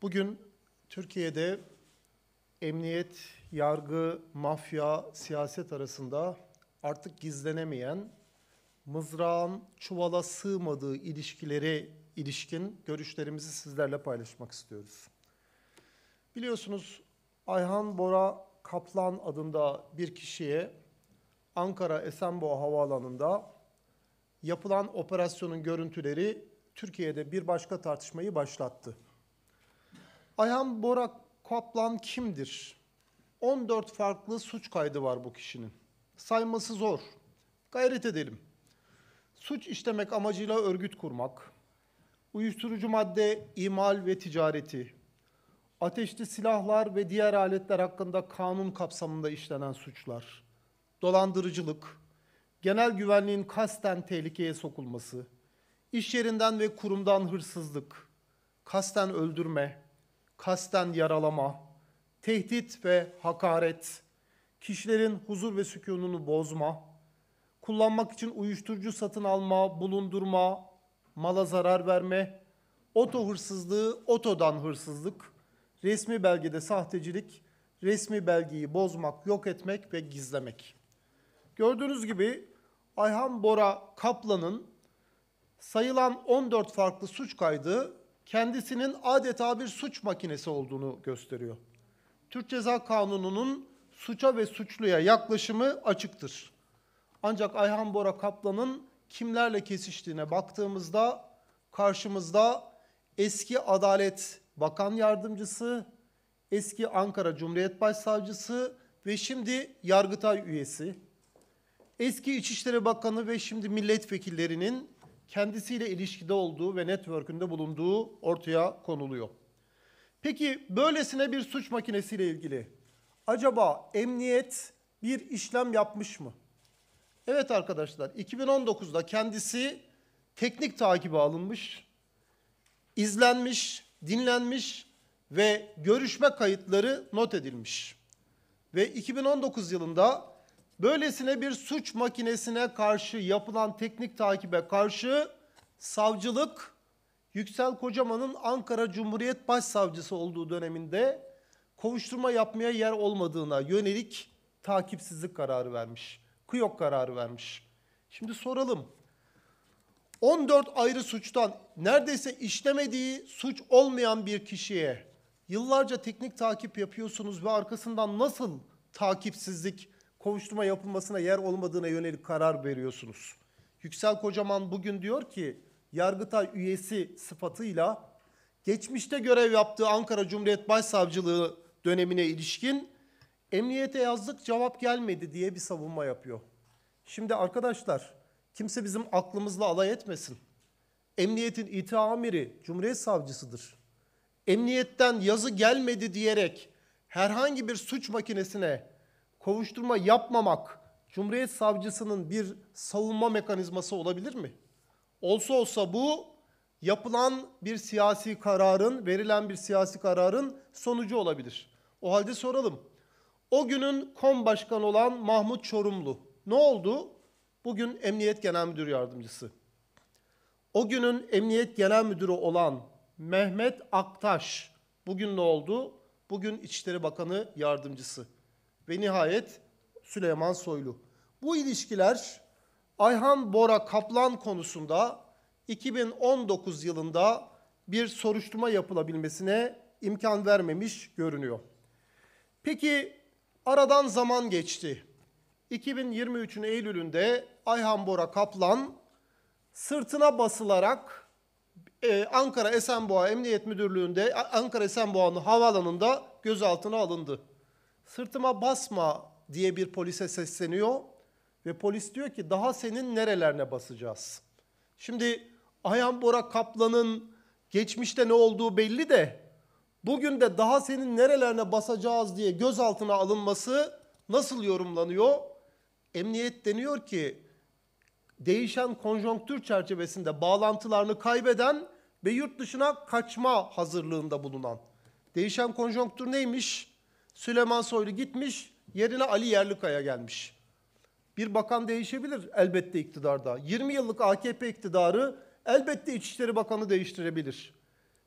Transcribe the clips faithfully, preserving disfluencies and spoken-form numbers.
Bugün Türkiye'de emniyet, yargı, mafya, siyaset arasında artık gizlenemeyen, mızrağın çuvala sığmadığı ilişkilere ilişkin görüşlerimizi sizlerle paylaşmak istiyoruz. Biliyorsunuz Ayhan Bora Kaplan adında bir kişiye Ankara Esenboğa Havaalanı'nda yapılan operasyonun görüntüleri Türkiye'de bir başka tartışmayı başlattı. Ayhan Bora Kaplan kimdir? on dört farklı suç kaydı var bu kişinin. Sayması zor. Gayret edelim. Suç işlemek amacıyla örgüt kurmak, uyuşturucu madde imal ve ticareti, ateşli silahlar ve diğer aletler hakkında kanun kapsamında işlenen suçlar, dolandırıcılık, genel güvenliğin kasten tehlikeye sokulması, iş yerinden ve kurumdan hırsızlık, kasten öldürme, kasten yaralama, tehdit ve hakaret, kişilerin huzur ve sükununu bozma, kullanmak için uyuşturucu satın alma, bulundurma, mala zarar verme, oto hırsızlığı, otodan hırsızlık, resmi belgede sahtecilik, resmi belgeyi bozmak, yok etmek ve gizlemek. Gördüğünüz gibi Ayhan Bora Kaplan'ın sayılan on dört farklı suç kaydı kendisinin adeta bir suç makinesi olduğunu gösteriyor. Türk Ceza Kanunu'nun suça ve suçluya yaklaşımı açıktır. Ancak Ayhan Bora Kaplan'ın kimlerle kesiştiğine baktığımızda karşımızda eski Adalet Bakan Yardımcısı, eski Ankara Cumhuriyet Başsavcısı ve şimdi Yargıtay üyesi, eski İçişleri Bakanı ve şimdi milletvekillerinin kendisiyle ilişkide olduğu ve network'ünde bulunduğu ortaya konuluyor. Peki böylesine bir suç makinesiyle ilgili acaba emniyet bir işlem yapmış mı? Evet arkadaşlar, iki bin on dokuzda kendisi teknik takibe alınmış, izlenmiş, dinlenmiş ve görüşme kayıtları not edilmiş. Ve iki bin on dokuz yılında böylesine bir suç makinesine karşı yapılan teknik takibe karşı savcılık, Yüksel Kocaman'ın Ankara Cumhuriyet Başsavcısı olduğu döneminde kovuşturma yapmaya yer olmadığına yönelik takipsizlik kararı vermiş. KÜYOK kararı vermiş. Şimdi soralım. on dört ayrı suçtan neredeyse işlemediği suç olmayan bir kişiye yıllarca teknik takip yapıyorsunuz ve arkasından nasıl takipsizlik, kovuşturma yapılmasına yer olmadığına yönelik karar veriyorsunuz? Yüksel Kocaman bugün diyor ki Yargıtay üyesi sıfatıyla geçmişte görev yaptığı Ankara Cumhuriyet Başsavcılığı dönemine ilişkin emniyete yazdık cevap gelmedi diye bir savunma yapıyor. Şimdi arkadaşlar kimse bizim aklımızla alay etmesin. Emniyetin İTİ amiri Cumhuriyet Savcısıdır. Emniyetten yazı gelmedi diyerek herhangi bir suç makinesine kovuşturma yapmamak Cumhuriyet Savcısının bir savunma mekanizması olabilir mi? Olsa olsa bu yapılan bir siyasi kararın, verilen bir siyasi kararın sonucu olabilir. O halde soralım. O günün KOM Başkanı olan Mahmut Çorumlu ne oldu? Bugün Emniyet Genel Müdür Yardımcısı. O günün Emniyet Genel Müdürü olan Mehmet Aktaş bugün ne oldu? Bugün İçişleri Bakanı Yardımcısı. Ve nihayet Süleyman Soylu. Bu ilişkiler Ayhan Bora Kaplan konusunda iki bin on dokuz yılında bir soruşturma yapılabilmesine imkan vermemiş görünüyor. Peki aradan zaman geçti. iki bin yirmi üçün Eylül'ünde Ayhan Bora Kaplan sırtına basılarak e, Ankara Esenboğa Emniyet Müdürlüğü'nde Ankara Esenboğa'nın havaalanında gözaltına alındı. Sırtıma basma diye bir polise sesleniyor ve polis diyor ki daha senin nerelerine basacağız? Şimdi Ayhan Bora Kaplan'ın geçmişte ne olduğu belli de bugün de daha senin nerelerine basacağız diye gözaltına alınması nasıl yorumlanıyor? Emniyet deniyor ki değişen konjonktür çerçevesinde bağlantılarını kaybeden ve yurt dışına kaçma hazırlığında bulunan. Değişen konjonktür neymiş? Süleyman Soylu gitmiş, yerine Ali Yerlikaya gelmiş. Bir bakan değişebilir elbette iktidarda. yirmi yıllık A K P iktidarı elbette İçişleri Bakanı değiştirebilir.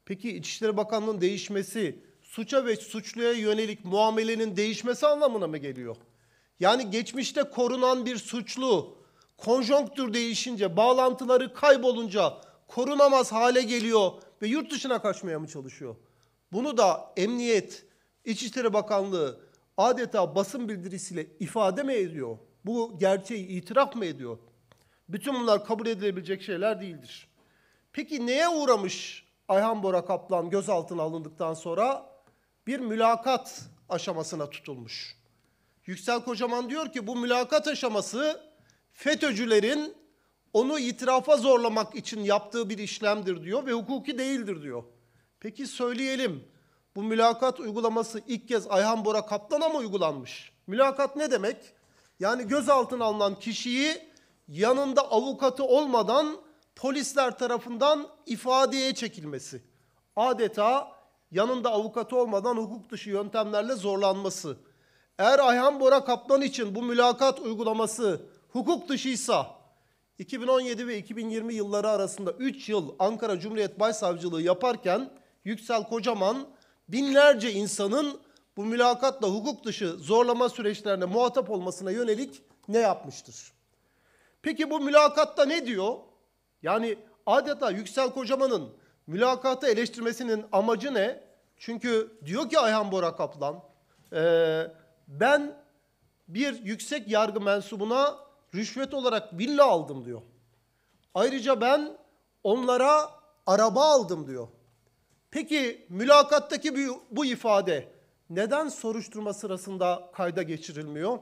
Peki İçişleri Bakanlığı'nın değişmesi, suça ve suçluya yönelik muamelenin değişmesi anlamına mı geliyor? Yani geçmişte korunan bir suçlu, konjonktür değişince, bağlantıları kaybolunca korunamaz hale geliyor ve yurt dışına kaçmaya mı çalışıyor? Bunu da Emniyet, İçişleri Bakanlığı adeta basın bildirisiyle ifade mi ediyor? Bu gerçeği itiraf mı ediyor? Bütün bunlar kabul edilebilecek şeyler değildir. Peki neye uğramış Ayhan Bora Kaplan gözaltına alındıktan sonra? Bir mülakat aşamasına tutulmuş. Yüksel Kocaman diyor ki bu mülakat aşaması FETÖ'cülerin onu itirafa zorlamak için yaptığı bir işlemdir diyor ve hukuki değildir diyor. Peki söyleyelim, bu mülakat uygulaması ilk kez Ayhan Bora Kaplan'a mı uygulanmış? Mülakat ne demek? Yani gözaltına alınan kişiyi yanında avukatı olmadan polisler tarafından ifadeye çekilmesi. Adeta yanında avukatı olmadan hukuk dışı yöntemlerle zorlanması. Eğer Ayhan Bora Kaplan için bu mülakat uygulaması hukuk dışıysa, iki bin on yedi ve iki bin yirmi yılları arasında üç yıl Ankara Cumhuriyet Başsavcılığı yaparken Yüksel Kocaman binlerce insanın bu mülakatla hukuk dışı zorlama süreçlerine muhatap olmasına yönelik ne yapmıştır? Peki bu mülakatta ne diyor? Yani adeta Yüksel Kocaman'ın mülakatı eleştirmesinin amacı ne? Çünkü diyor ki Ayhan Bora Kaplan, e, ben bir yüksek yargı mensubuna rüşvet olarak villa aldım diyor. Ayrıca ben onlara araba aldım diyor. Peki mülakattaki bu, bu ifade neden soruşturma sırasında kayda geçirilmiyor?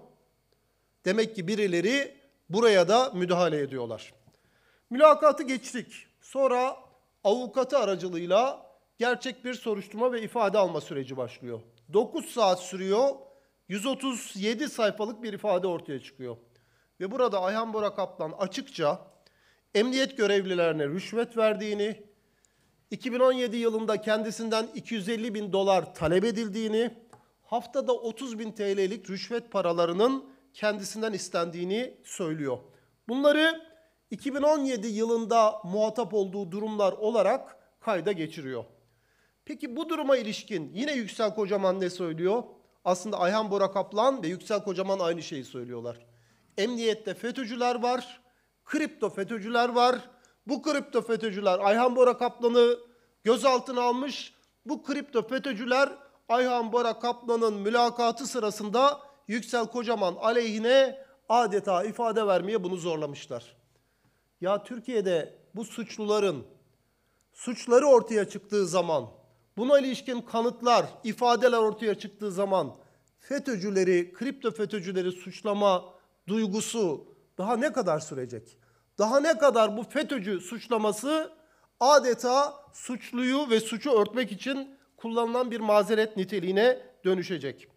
Demek ki birileri buraya da müdahale ediyorlar. Mülakatı geçtik. Sonra avukatı aracılığıyla gerçek bir soruşturma ve ifade alma süreci başlıyor. dokuz saat sürüyor. yüz otuz yedi sayfalık bir ifade ortaya çıkıyor. Ve burada Ayhan Bora Kaplan açıkça emniyet görevlilerine rüşvet verdiğini, iki bin on yedi yılında kendisinden iki yüz elli bin dolar talep edildiğini, haftada otuz bin T L'lik rüşvet paralarının kendisinden istendiğini söylüyor. Bunları iki bin on yedi yılında muhatap olduğu durumlar olarak kayda geçiriyor. Peki bu duruma ilişkin yine Yüksel Kocaman ne söylüyor? Aslında Ayhan Bora Kaplan ve Yüksel Kocaman aynı şeyi söylüyorlar. Emniyette FETÖ'cüler var, kripto FETÖ'cüler var. Bu kripto FETÖ'cüler Ayhan Bora Kaplan'ı gözaltına almış. Bu kripto FETÖ'cüler Ayhan Bora Kaplan'ın mülakatı sırasında Yüksel Kocaman aleyhine adeta ifade vermeye bunu zorlamışlar. Ya Türkiye'de bu suçluların suçları ortaya çıktığı zaman, buna ilişkin kanıtlar, ifadeler ortaya çıktığı zaman FETÖ'cüleri, kripto FETÖ'cüleri suçlama duygusu daha ne kadar sürecek? Daha ne kadar bu FETÖ'cü suçlaması adeta suçluyu ve suçu örtmek için kullanılan bir mazeret niteliğine dönüşecek?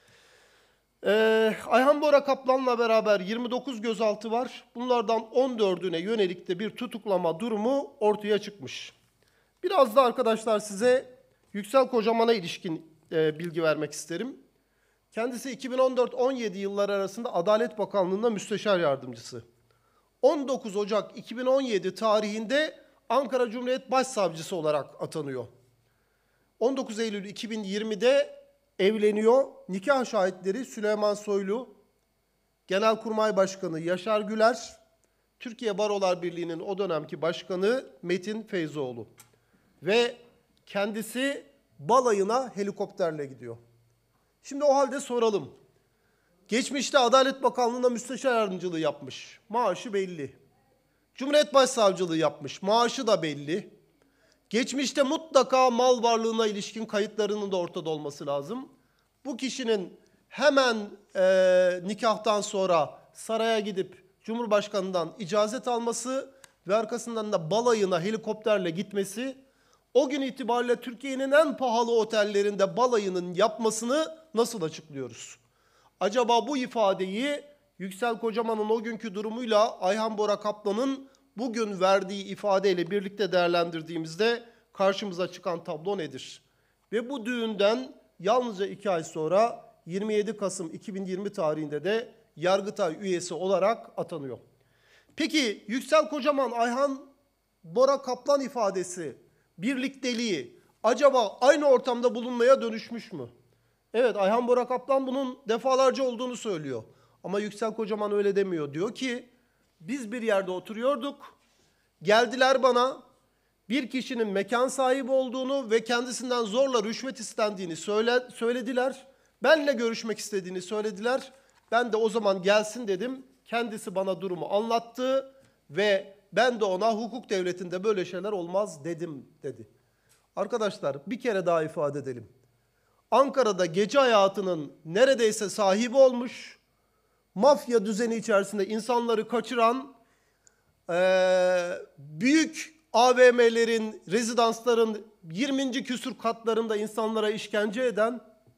Ee, Ayhan Bora Kaplan'la beraber yirmi dokuz gözaltı var. Bunlardan on dördüne yönelik de bir tutuklama durumu ortaya çıkmış. Biraz da arkadaşlar size Yüksel Kocaman'a ilişkin e, bilgi vermek isterim. Kendisi iki bin on dört on yedi yılları arasında Adalet Bakanlığı'nda müsteşar yardımcısı. on dokuz Ocak iki bin on yedi tarihinde Ankara Cumhuriyet Başsavcısı olarak atanıyor. on dokuz Eylül iki bin yirmide evleniyor. Nikah şahitleri Süleyman Soylu, Genelkurmay Başkanı Yaşar Güler, Türkiye Barolar Birliği'nin o dönemki başkanı Metin Feyzoğlu. Ve kendisi balayına helikopterle gidiyor. Şimdi o halde soralım. Geçmişte Adalet Bakanlığı'nda müsteşar yardımcılığı yapmış. Maaşı belli. Cumhuriyet Başsavcılığı yapmış. Maaşı da belli. Geçmişte mutlaka mal varlığına ilişkin kayıtlarının da ortada olması lazım. Bu kişinin hemen e, nikahtan sonra saraya gidip Cumhurbaşkanı'ndan icazet alması ve arkasından da balayına helikopterle gitmesi, o gün itibariyle Türkiye'nin en pahalı otellerinde balayının yapmasını nasıl açıklıyoruz? Acaba bu ifadeyi Yüksel Kocaman'ın o günkü durumuyla Ayhan Bora Kaplan'ın bugün verdiği ifadeyle birlikte değerlendirdiğimizde karşımıza çıkan tablo nedir? Ve bu düğünden yalnızca iki ay sonra yirmi yedi Kasım iki bin yirmi tarihinde de Yargıtay üyesi olarak atanıyor. Peki Yüksel Kocaman, Ayhan Bora Kaplan ifadesi, birlikteliği acaba aynı ortamda bulunmaya dönüşmüş mü? Evet, Ayhan Bora Kaplan bunun defalarca olduğunu söylüyor. Ama Yüksel Kocaman öyle demiyor. Diyor ki biz bir yerde oturuyorduk. Geldiler bana bir kişinin mekan sahibi olduğunu ve kendisinden zorla rüşvet istendiğini söyle, söylediler. Benle görüşmek istediğini söylediler. Ben de o zaman gelsin dedim. Kendisi bana durumu anlattı ve ben de ona hukuk devletinde böyle şeyler olmaz dedim dedi. Arkadaşlar bir kere daha ifade edelim. Ankara'da gece hayatının neredeyse sahibi olmuş, mafya düzeni içerisinde insanları kaçıran, ee, büyük A V M'lerin, rezidansların yirminci küsur katlarında insanlara işkence eden,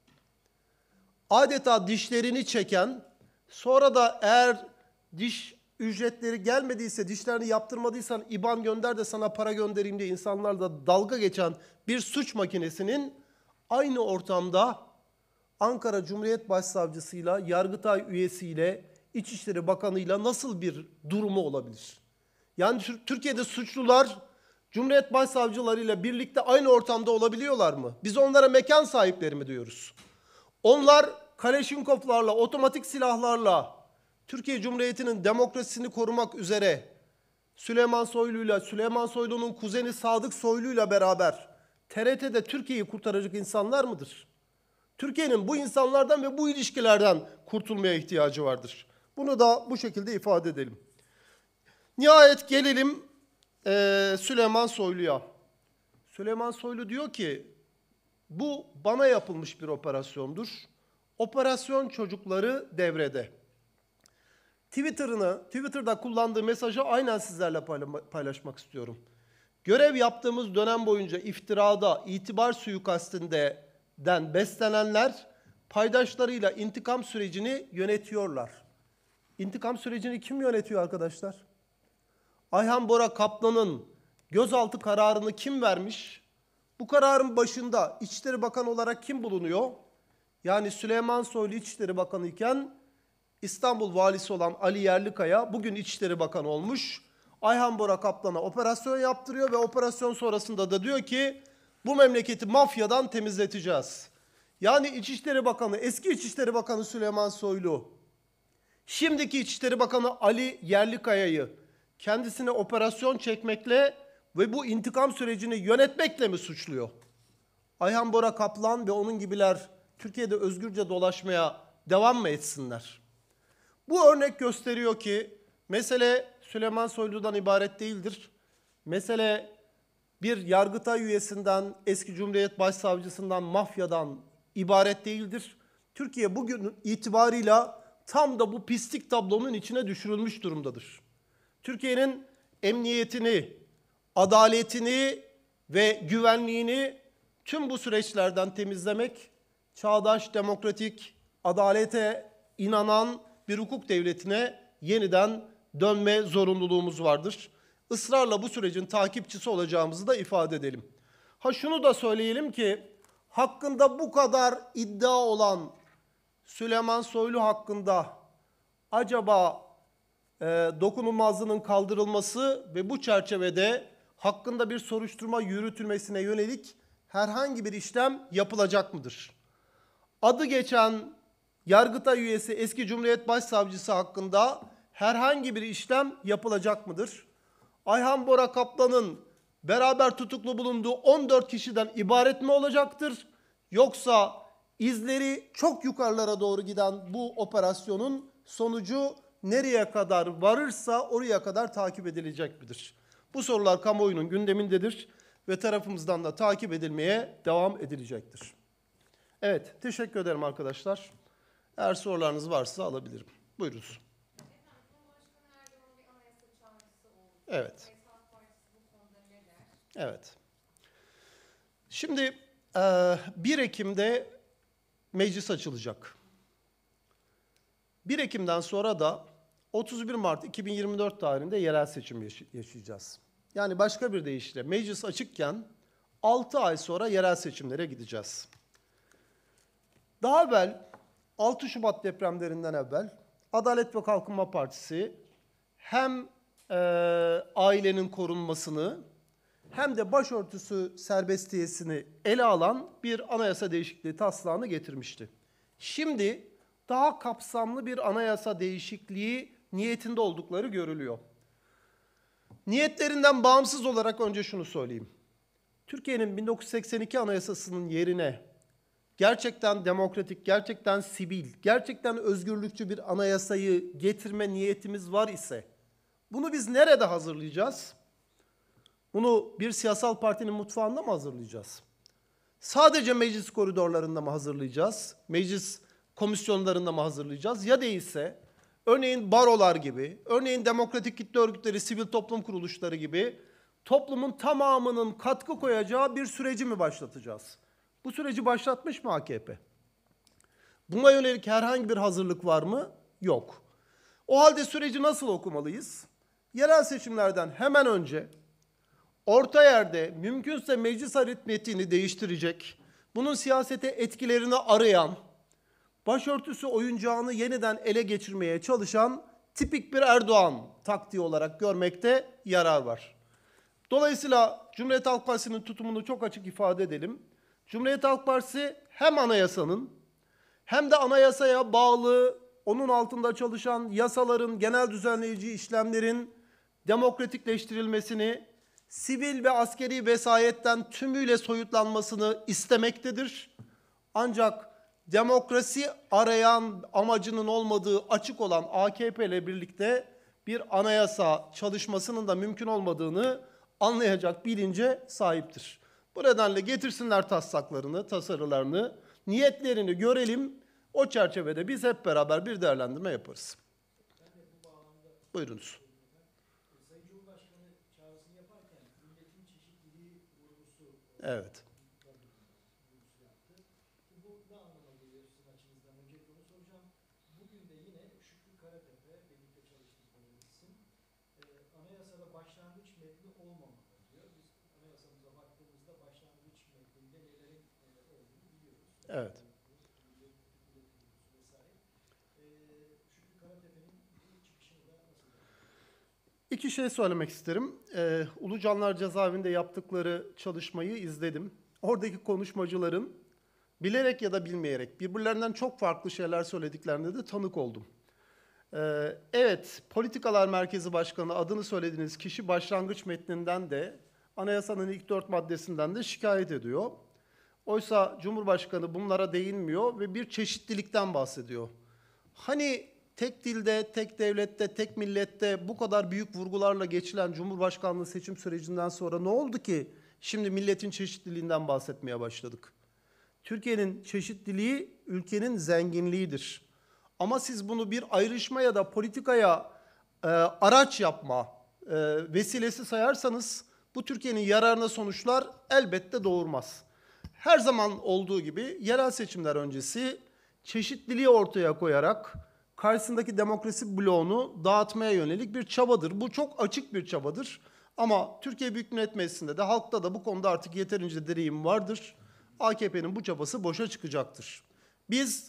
adeta dişlerini çeken, sonra da eğer diş ücretleri gelmediyse, dişlerini yaptırmadıysan İban gönder de sana para göndereyim diye insanlarla dalga geçen bir suç makinesinin aynı ortamda Ankara Cumhuriyet Başsavcısıyla, Yargıtay üyesiyle, İçişleri Bakanı'yla nasıl bir durumu olabilir? Yani Türkiye'de suçlular Cumhuriyet Başsavcılarıyla birlikte aynı ortamda olabiliyorlar mı? Biz onlara mekan sahipleri mi diyoruz? Onlar Kaleşinkovlarla, otomatik silahlarla Türkiye Cumhuriyeti'nin demokrasisini korumak üzere Süleyman Soylu'yla, Süleyman Soylu'nun kuzeni Sadık Soylu'yla beraber T R T'de Türkiye'yi kurtaracak insanlar mıdır? Türkiye'nin bu insanlardan ve bu ilişkilerden kurtulmaya ihtiyacı vardır. Bunu da bu şekilde ifade edelim. Nihayet gelelim e, Süleyman Soylu'ya. Süleyman Soylu diyor ki bu bana yapılmış bir operasyondur. Operasyon çocukları devrede. Twitter'ını, Twitter'da kullandığı mesajı aynen sizlerle paylaşmak istiyorum. Görev yaptığımız dönem boyunca iftirada, itibar suikastinden beslenenler paydaşlarıyla intikam sürecini yönetiyorlar. İntikam sürecini kim yönetiyor arkadaşlar? Ayhan Bora Kaplan'ın gözaltı kararını kim vermiş? Bu kararın başında İçişleri Bakanı olarak kim bulunuyor? Yani Süleyman Soylu İçişleri Bakanı iken İstanbul Valisi olan Ali Yerlikaya bugün İçişleri Bakanı olmuş. Ayhan Bora Kaplan'a operasyon yaptırıyor ve operasyon sonrasında da diyor ki bu memleketi mafyadan temizleteceğiz. Yani İçişleri Bakanı, eski İçişleri Bakanı Süleyman Soylu, şimdiki İçişleri Bakanı Ali Yerlikaya'yı kendisine operasyon çekmekle ve bu intikam sürecini yönetmekle mi suçluyor? Ayhan Bora Kaplan ve onun gibiler Türkiye'de özgürce dolaşmaya devam mı etsinler? Bu örnek gösteriyor ki mesele Süleyman Soylu'dan ibaret değildir. Mesele bir Yargıtay üyesinden, eski Cumhuriyet Başsavcısından, mafyadan ibaret değildir. Türkiye bugün itibarıyla tam da bu pislik tablonun içine düşürülmüş durumdadır. Türkiye'nin emniyetini, adaletini ve güvenliğini tüm bu süreçlerden temizlemek, çağdaş, demokratik, adalete inanan bir hukuk devletine yeniden dönme zorunluluğumuz vardır. Israrla bu sürecin takipçisi olacağımızı da ifade edelim. Ha şunu da söyleyelim ki hakkında bu kadar iddia olan Süleyman Soylu hakkında acaba e, dokunulmazlığının kaldırılması ve bu çerçevede hakkında bir soruşturma yürütülmesine yönelik herhangi bir işlem yapılacak mıdır? Adı geçen Yargıtay üyesi eski Cumhuriyet Başsavcısı hakkında herhangi bir işlem yapılacak mıdır? Ayhan Bora Kaplan'ın beraber tutuklu bulunduğu on dört kişiden ibaret mi olacaktır? Yoksa izleri çok yukarılara doğru giden bu operasyonun sonucu nereye kadar varırsa oraya kadar takip edilecek midir? Bu sorular kamuoyunun gündemindedir ve tarafımızdan da takip edilmeye devam edilecektir. Evet, teşekkür ederim arkadaşlar. Eğer sorularınız varsa alabilirim. Buyurunuz. Evet. Evet. Şimdi bir Ekim'de meclis açılacak. bir Ekim'den sonra da otuz bir Mart iki bin yirmi dört tarihinde yerel seçim yaşayacağız. Yani başka bir deyişle meclis açıkken altı ay sonra yerel seçimlere gideceğiz. Daha evvel altı Şubat depremlerinden evvel Adalet ve Kalkınma Partisi hem e, ailenin korunmasını hem de başörtüsü serbestiyesini ele alan bir anayasa değişikliği taslağını getirmişti. Şimdi daha kapsamlı bir anayasa değişikliği niyetinde oldukları görülüyor. Niyetlerinden bağımsız olarak önce şunu söyleyeyim. Türkiye'nin bin dokuz yüz seksen iki Anayasası'nın yerine gerçekten demokratik, gerçekten sivil, gerçekten özgürlükçü bir anayasayı getirme niyetimiz var ise bunu biz nerede hazırlayacağız? Bunu bir siyasal partinin mutfağında mı hazırlayacağız? Sadece meclis koridorlarında mı hazırlayacağız? Meclis komisyonlarında mı hazırlayacağız? Ya değilse örneğin barolar gibi, örneğin demokratik kitle örgütleri, sivil toplum kuruluşları gibi toplumun tamamının katkı koyacağı bir süreci mi başlatacağız? Bu süreci başlatmış mı A K P? Buna yönelik herhangi bir hazırlık var mı? Yok. O halde süreci nasıl okumalıyız? Yerel seçimlerden hemen önce orta yerde mümkünse meclis aritmetiğini değiştirecek, bunun siyasete etkilerini arayan, başörtüsü oyuncağını yeniden ele geçirmeye çalışan tipik bir Erdoğan taktiği olarak görmekte yarar var. Dolayısıyla Cumhuriyet Halk Partisi'nin tutumunu çok açık ifade edelim. Cumhuriyet Halk Partisi hem anayasanın hem de anayasaya bağlı, onun altında çalışan yasaların, genel düzenleyici işlemlerin demokratikleştirilmesini, sivil ve askeri vesayetten tümüyle soyutlanmasını istemektedir. Ancak demokrasi arayan amacının olmadığı açık olan A K P ile birlikte bir anayasa çalışmasının da mümkün olmadığını anlayacak bilince sahiptir. Bu nedenle getirsinler taslaklarını, tasarılarını, niyetlerini görelim. O çerçevede biz hep beraber bir değerlendirme yaparız. Buyurunuz. Sayın Cumhurbaşkanı çağrısını yaparken milletin çeşitliliği vurgusu Evet. bu ne anlama geliyor sizin açınızdan? Öncelikle onu soracağım. Bugün de yine Şükrü Karatepe, birlikte çalıştıkları isim, e, anayasada başlangıç metni olmamalı diyor. Biz anayasamıza baktığımızda başlangıç metninde nelerin e, olduğunu biliyoruz. Evet. İki şey söylemek isterim. Ee, Ulucanlar Cezaevinde yaptıkları çalışmayı izledim. Oradaki konuşmacıların bilerek ya da bilmeyerek birbirlerinden çok farklı şeyler söylediklerine de tanık oldum. Ee, evet, Politikalar Merkezi Başkanı adını söylediğiniz kişi başlangıç metninden de anayasanın ilk dört maddesinden de şikayet ediyor. Oysa Cumhurbaşkanı bunlara değinmiyor ve bir çeşitlilikten bahsediyor. Hani tek dilde, tek devlette, tek millette bu kadar büyük vurgularla geçilen Cumhurbaşkanlığı seçim sürecinden sonra ne oldu ki şimdi milletin çeşitliliğinden bahsetmeye başladık? Türkiye'nin çeşitliliği ülkenin zenginliğidir. Ama siz bunu bir ayrışma ya da politikaya e, araç yapma e, vesilesi sayarsanız bu Türkiye'nin yararına sonuçlar elbette doğurmaz. Her zaman olduğu gibi yerel seçimler öncesi çeşitliliği ortaya koyarak karşısındaki demokrasi bloğunu dağıtmaya yönelik bir çabadır. Bu çok açık bir çabadır. Ama Türkiye Büyük Millet Meclisi'nde de halkta da bu konuda artık yeterince deneyim vardır. A K P'nin bu çabası boşa çıkacaktır. Biz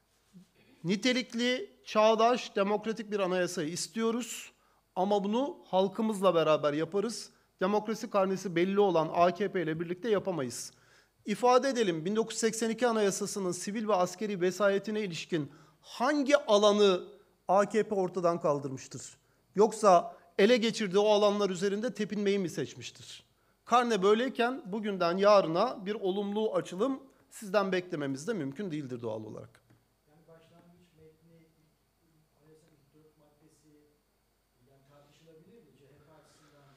nitelikli, çağdaş, demokratik bir anayasayı istiyoruz. Ama bunu halkımızla beraber yaparız. Demokrasi karnesi belli olan A K P ile birlikte yapamayız. İfade edelim, bin dokuz yüz seksen iki Anayasası'nın sivil ve askeri vesayetine ilişkin hangi alanı A K P ortadan kaldırmıştır? Yoksa ele geçirdiği o alanlar üzerinde tepinmeyi mi seçmiştir? Karne böyleyken bugünden yarına bir olumlu açılım sizden beklememiz de mümkün değildir doğal olarak. Yani başlangıç metni, anayasanın ilk dört maddesi yani tartışılabilir mi? C H P açısından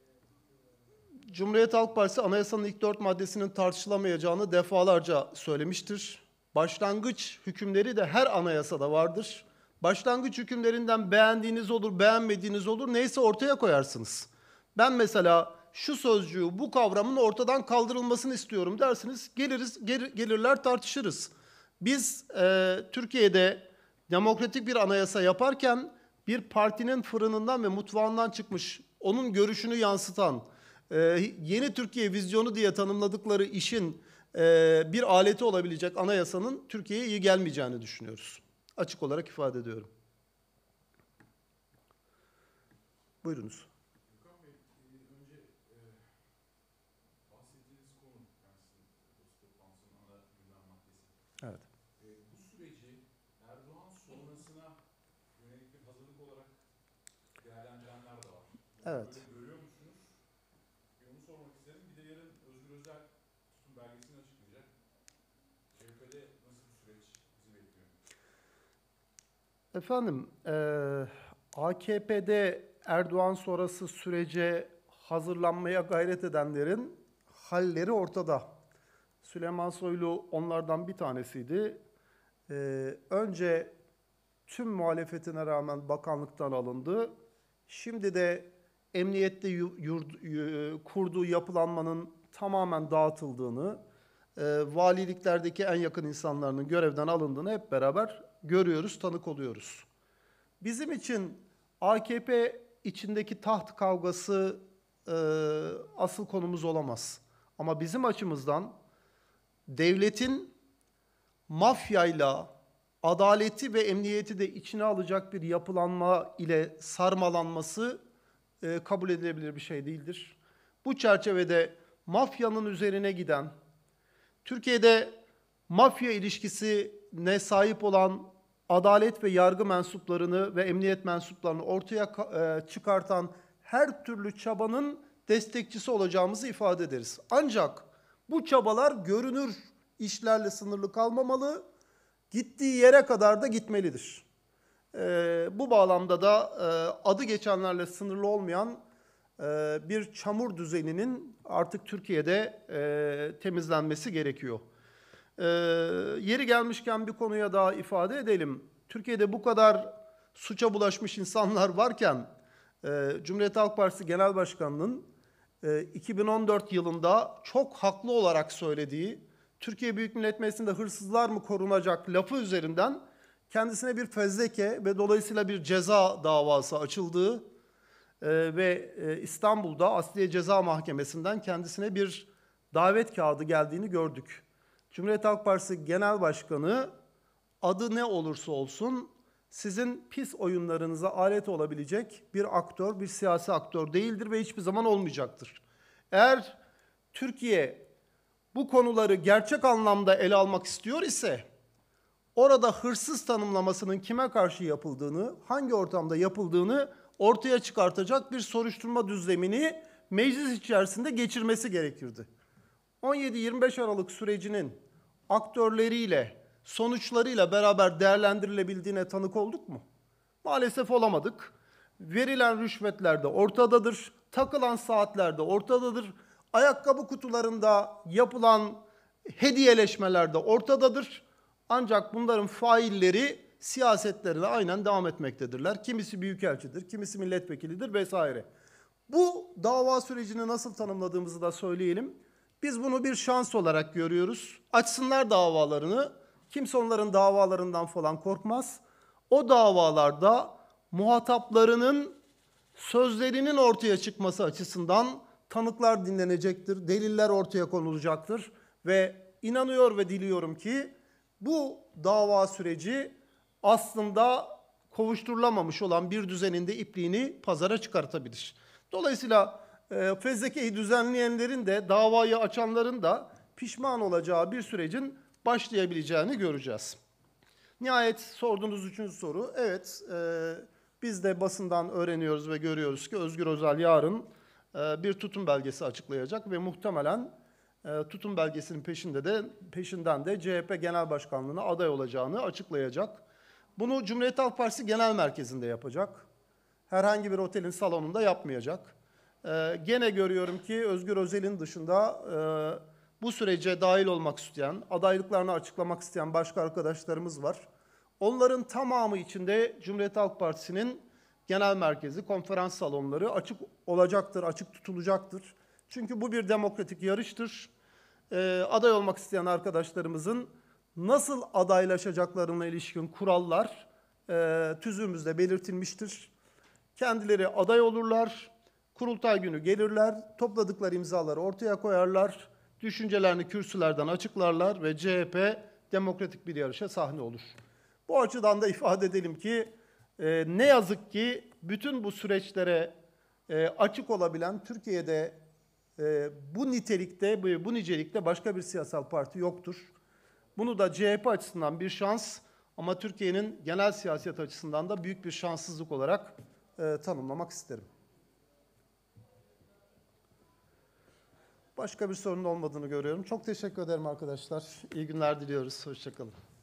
e, Cumhuriyet Halk Partisi anayasanın ilk dört maddesinin tartışılamayacağını defalarca söylemiştir. Başlangıç hükümleri de her anayasada vardır. Başlangıç hükümlerinden beğendiğiniz olur, beğenmediğiniz olur, neyse ortaya koyarsınız. Ben mesela şu sözcüğü, bu kavramın ortadan kaldırılmasını istiyorum dersiniz, geliriz, gel, gelirler tartışırız. Biz e, Türkiye'de demokratik bir anayasa yaparken bir partinin fırınından ve mutfağından çıkmış, onun görüşünü yansıtan, e, yeni Türkiye vizyonu diye tanımladıkları işin e, bir aleti olabilecek anayasanın Türkiye'ye iyi gelmeyeceğini düşünüyoruz. Açık olarak ifade ediyorum. Buyurunuz. Gökhan Bey, önce e, Evet. E, bu süreci Erdoğan sonrasına yönelik bir hazırlık olarak değerlendirenler de var. Bunu Evet. böyle görüyor musunuz? Bir onu sormak isterim. Bir de yarın Özgür Özel tutum belgesini açıklayacak. C H P'de nasıl bir süreç bizi bekliyor? Efendim, eee A K P'de Erdoğan sonrası sürece hazırlanmaya gayret edenlerin halleri ortada. Süleyman Soylu onlardan bir tanesiydi. Eee, önce tüm muhalefetine rağmen bakanlıktan alındı. Şimdi de emniyette yu- yurd- yu- kurduğu yapılanmanın tamamen dağıtıldığını, eee, valiliklerdeki en yakın insanların görevden alındığını hep beraber görüyoruz, tanık oluyoruz. Bizim için A K P içindeki taht kavgası e, asıl konumuz olamaz. Ama bizim açımızdan devletin mafyayla adaleti ve emniyeti de içine alacak bir yapılanma ile sarmalanması e, kabul edilebilir bir şey değildir. Bu çerçevede mafyanın üzerine giden, Türkiye'de mafya ilişkisine sahip olan adalet ve yargı mensuplarını ve emniyet mensuplarını ortaya ka- e, çıkartan her türlü çabanın destekçisi olacağımızı ifade ederiz. Ancak bu çabalar görünür işlerle sınırlı kalmamalı, gittiği yere kadar da gitmelidir. E, bu bağlamda da e, adı geçenlerle sınırlı olmayan e, bir çamur düzeninin artık Türkiye'de e, temizlenmesi gerekiyor. Ee, yeri gelmişken bir konuya daha ifade edelim. Türkiye'de bu kadar suça bulaşmış insanlar varken e, Cumhuriyet Halk Partisi Genel Başkanı'nın e, iki bin on dört yılında çok haklı olarak söylediği Türkiye Büyük Millet Meclisi'nde hırsızlar mı korunacak lafı üzerinden kendisine bir fezleke ve dolayısıyla bir ceza davası açıldığı e, ve e, İstanbul'da Asliye Ceza Mahkemesi'nden kendisine bir davet kağıdı geldiğini gördük. Cumhuriyet Halk Partisi Genel Başkanı adı ne olursa olsun sizin pis oyunlarınıza alet olabilecek bir aktör, bir siyasi aktör değildir ve hiçbir zaman olmayacaktır. Eğer Türkiye bu konuları gerçek anlamda ele almak istiyor ise orada hırsız tanımlamasının kime karşı yapıldığını, hangi ortamda yapıldığını ortaya çıkartacak bir soruşturma düzlemini meclis içerisinde geçirmesi gerekirdi. on yedi yirmi beş Aralık sürecinin aktörleriyle, sonuçlarıyla beraber değerlendirilebildiğine tanık olduk mu? Maalesef olamadık. Verilen rüşvetler de ortadadır. Takılan saatler de ortadadır. Ayakkabı kutularında yapılan hediyeleşmeler de ortadadır. Ancak bunların failleri siyasetlerine aynen devam etmektedirler. Kimisi büyükelçidir, kimisi milletvekilidir vesaire. Bu dava sürecini nasıl tanımladığımızı da söyleyelim. Biz bunu bir şans olarak görüyoruz. Açsınlar davalarını. Kimse onların davalarından falan korkmaz. O davalarda muhataplarının sözlerinin ortaya çıkması açısından tanıklar dinlenecektir, deliller ortaya konulacaktır ve inanıyor ve diliyorum ki bu dava süreci aslında kovuşturulamamış olan bir düzenin de ipliğini pazara çıkartabilir. Dolayısıyla e, fezlekeyi düzenleyenlerin de davayı açanların da pişman olacağı bir sürecin başlayabileceğini göreceğiz. Nihayet sorduğunuz üçüncü soru. Evet, e, biz de basından öğreniyoruz ve görüyoruz ki Özgür Özel yarın e, bir tutum belgesi açıklayacak ve muhtemelen e, tutum belgesinin peşinde de peşinden de C H P Genel Başkanlığı'na aday olacağını açıklayacak. Bunu Cumhuriyet Halk Partisi Genel Merkezi'nde yapacak. Herhangi bir otelin salonunda yapmayacak. E, gene görüyorum ki Özgür Özel'in dışında e, bu sürece dahil olmak isteyen, adaylıklarını açıklamak isteyen başka arkadaşlarımız var. Onların tamamı içinde Cumhuriyet Halk Partisi'nin genel merkezi, konferans salonları açık olacaktır, açık tutulacaktır. Çünkü bu bir demokratik yarıştır. Ee, aday olmak isteyen arkadaşlarımızın nasıl adaylaşacaklarına ilişkin kurallar e, tüzüğümüzde belirtilmiştir. Kendileri aday olurlar, kurultay günü gelirler, topladıkları imzaları ortaya koyarlar, düşüncelerini kürsülerden açıklarlar ve C H P demokratik bir yarışa sahne olur. Bu açıdan da ifade edelim ki e, ne yazık ki bütün bu süreçlere e, açık olabilen Türkiye'de e, bu nitelikte, bu, bu nicelikte başka bir siyasal parti yoktur. Bunu da C H P açısından bir şans ama Türkiye'nin genel siyaset açısından da büyük bir şanssızlık olarak e, tanımlamak isterim. Başka bir sorun olmadığını görüyorum. Çok teşekkür ederim arkadaşlar. İyi günler diliyoruz. Hoşça kalın.